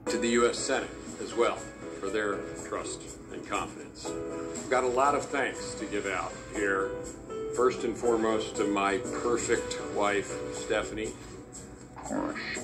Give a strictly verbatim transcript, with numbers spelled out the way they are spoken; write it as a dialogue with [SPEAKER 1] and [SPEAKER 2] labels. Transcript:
[SPEAKER 1] To the U S Senate as well for their trust and confidence. I've got a lot of thanks to give out here. First and foremost to my perfect wife, Stephanie.